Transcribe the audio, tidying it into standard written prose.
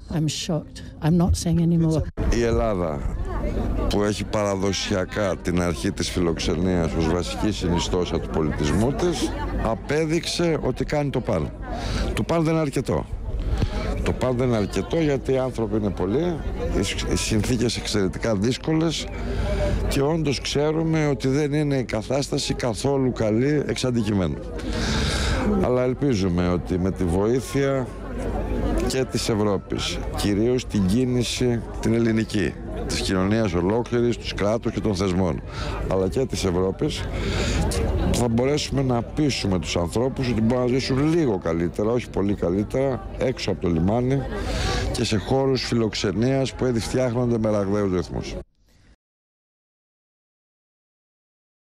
I'm shocked. I'm not saying anymore. Η Ελλάδα, που έχει παραδοσιακά την αρχή της φιλοξενίας ως βασική συνιστόσα του πολιτισμού της, απέδειξε ότι κάνει το παν. Το παν δεν είναι αρκετό. Το παν δεν είναι αρκετό γιατί οι άνθρωποι είναι πολλοί, οι συνθήκες εξαιρετικά δύσκολες και όντως ξέρουμε ότι δεν είναι η κατάσταση καθόλου καλή εξ αντικειμένου. Αλλά ελπίζουμε ότι με τη βοήθεια και της Ευρώπης, κυρίως την κίνηση την ελληνική, της κοινωνίας ολόκληρης, του κράτους και των θεσμών, αλλά και της Ευρώπης, θα μπορέσουμε να πείσουμε τους ανθρώπους ότι μπορούν να ζήσουν λίγο καλύτερα, όχι πολύ καλύτερα, έξω από το λιμάνι και σε χώρους φιλοξενίας που ήδη φτιάχνονται με ραγδαίους ρυθμούς.